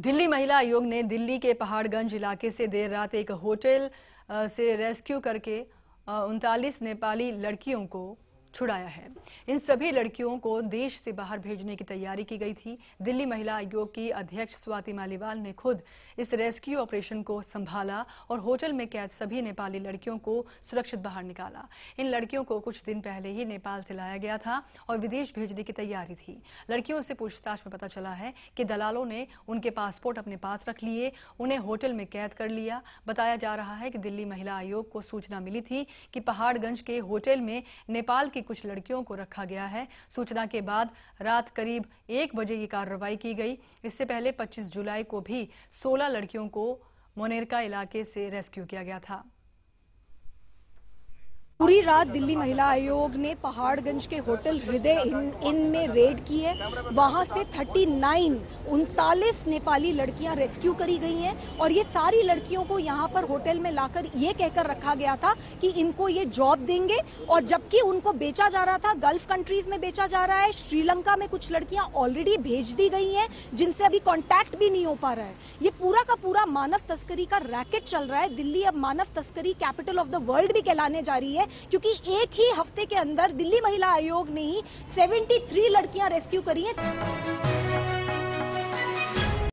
दिल्ली महिला आयोग ने दिल्ली के पहाड़गंज इलाके से देर रात एक होटल से रेस्क्यू करके 39 नेपाली लड़कियों को छुड़ाया है। इन सभी लड़कियों को देश से बाहर भेजने की तैयारी की गई थी। दिल्ली महिला आयोग की अध्यक्ष स्वाति मालीवाल ने खुद इस रेस्क्यू ऑपरेशन को संभाला और होटल में कैद सभी नेपाली लड़कियों को सुरक्षित बाहर निकाला। इन लड़कियों को कुछ दिन पहले ही नेपाल से लाया गया था और विदेश भेजने की तैयारी थी। लड़कियों से पूछताछ में पता चला है कि दलालों ने उनके पासपोर्ट अपने पास रख लिए, उन्हें होटल में कैद कर लिया। बताया जा रहा है कि दिल्ली महिला आयोग को सूचना मिली थी कि पहाड़गंज के होटल में नेपाल की कुछ लड़कियों को रखा गया है। सूचना के बाद रात करीब 1 बजे की कार्रवाई की गई। इससे पहले 25 जुलाई को भी 16 लड़कियों को मोनेरका इलाके से रेस्क्यू किया गया था। पूरी रात दिल्ली महिला आयोग ने पहाड़गंज के होटल हृदय इन में रेड की है। वहां से 39 नेपाली लड़कियां रेस्क्यू करी गई हैं और ये सारी लड़कियों को यहां पर होटल में लाकर ये कहकर रखा गया था कि इनको ये जॉब देंगे, और जबकि उनको बेचा जा रहा था, गल्फ कंट्रीज में बेचा जा रहा है। श्रीलंका में कुछ लड़कियां ऑलरेडी भेज दी गई हैं जिनसे अभी कॉन्टैक्ट भी नहीं हो पा रहा है। ये पूरा का पूरा मानव तस्करी का रैकेट चल रहा है। दिल्ली अब मानव तस्करी कैपिटल ऑफ द वर्ल्ड भी कहलाने जा रही है, क्योंकि एक ही हफ्ते के अंदर दिल्ली महिला आयोग ने ही 73 लड़कियां रेस्क्यू करी हैं।